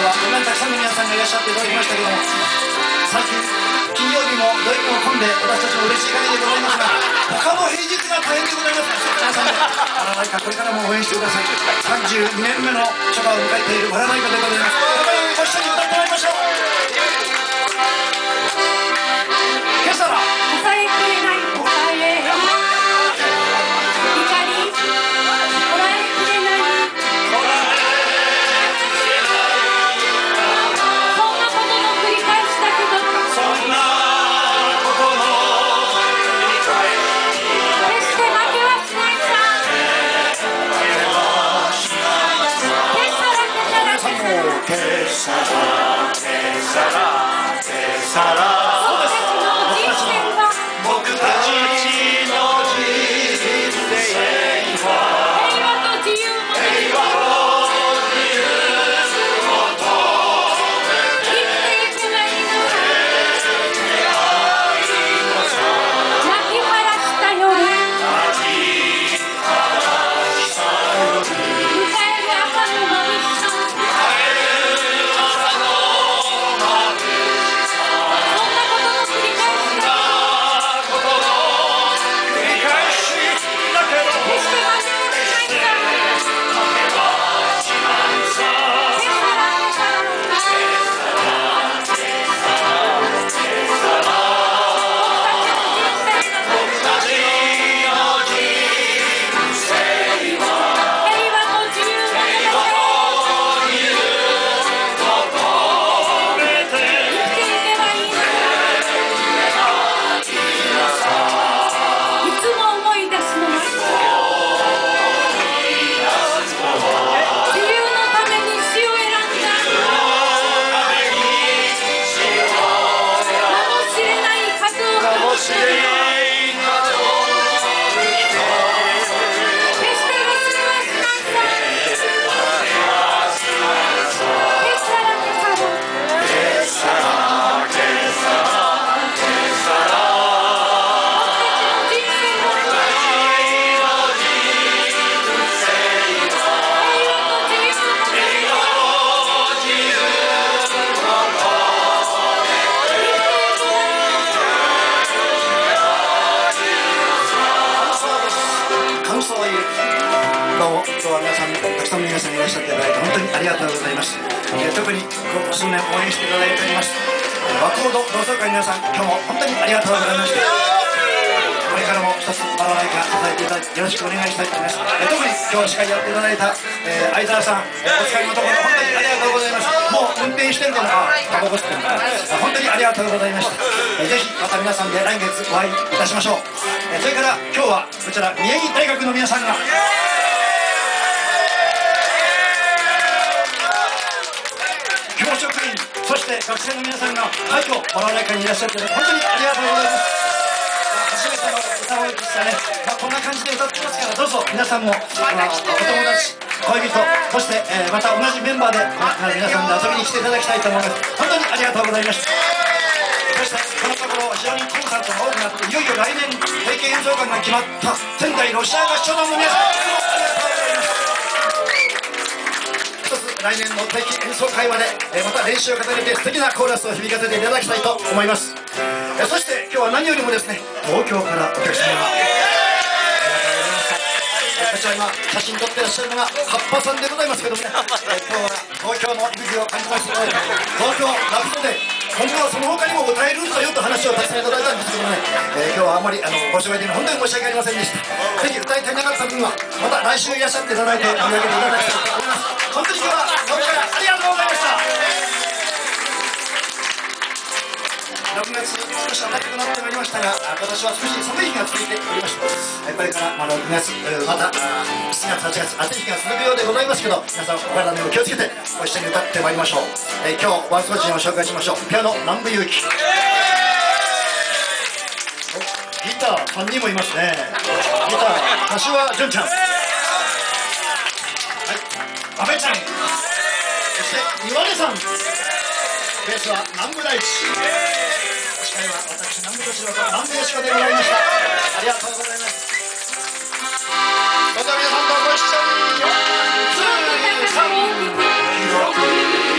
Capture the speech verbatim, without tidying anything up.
はこんなにたくさんの皆さんがいらっしゃっていただきましたけども、最近金曜日も土曜日も混んで私たちも嬉しい限りでございますが、他の平日が大変でございます。皆さんでバラライカこれからも応援してください。さんじゅうにねんめの初夏を迎えているバラライカでございます。だからご一緒に歌ってまいりましょう。今朝は抑えきれない抑え怒りこらえきれないそんなことの繰り返しだけど、そんなことの繰り返し決して負けはしないさ。 皆さんもケサラケサラケサラ僕たちの人生は平和と自由の平和と自由を求めて生きていけばいいの泣き晴らした夜迎える朝の眩しさ、そんなことの繰り返しだ。 どうも今日は皆さんたくさんの皆さんいらっしゃっていただいて本当にありがとうございます。えー、特にここ数年応援していただいております和光堂同窓会の皆さん、今日も本当にありがとうございました。これからも一つバラライカ支えていただきよろしくお願いしたいと思います。えー、特に今日司会やっていただいた、えー、相沢さん、えー、お使いのところ本当にありがとうございます。もう運転してるかな、タバコ吸ってるから本当にありがとうございました。えー、ぜひまた皆さんで来月お会いいたしましょう。えー、それから今日はこちら宮城大学の皆さんが教職員、そして学生の皆さんが快挙バラライカにいらっしゃって本当にありがとうございます。初めての歌声でしたね。まあ、こんな感じで歌ってますから、どうぞ皆さんも、まあ、お友達、恋人、そして、えー、また同じメンバーで、まあ、皆さんで遊びに来ていただきたいと思います。本当にありがとうございました。そしてこのところ非常にコンサートが多くなって、いよいよ来年定期演奏会が決まった仙台ロシア合唱団の皆さん、ありがとうございます。来年の定期演奏会まで、えー、また練習を重ねて素敵なコーラスを響かせていただきたいと思います。えー、そして今日は何よりもですね、東京からお客様がありがとうございました。えー、こちら今写真撮ってらっしゃるのがカッパさんでございますけどもね、えー、今日は東京の息吹を感じましたので、東京ラブソで今後はその他にも歌えるんだよと話をたくさんいただいたんですけどもね、えー、今日はあまりあのご紹介で本当に申し訳ありませんでした。ぜひ歌い足りなかった分はまた来週いらっしゃっていただいて盛り上げていただきたいと思います。本当に今日はどうもありがとうございました。ろくがつ少し暖かくなってまいりましたが、今年は少し寒い日が続いておりました。これからまあろくがつまたしちがつはちがつ暑い日が続くようでございますけど、皆さんお体にお気をつけてご一緒に歌ってまいりましょう。えー、今日ワンソージンを紹介しましょう。ピアノ南部勇気、ギターさんにんもいますね。ギター柏純ちゃん、阿部ちゃん、そして岩根さん、ベースは南部大地、司会は私南部敏郎と南部よしこでございました。ありがとうございます。それでは皆さんとご一緒によん、ツー、さん、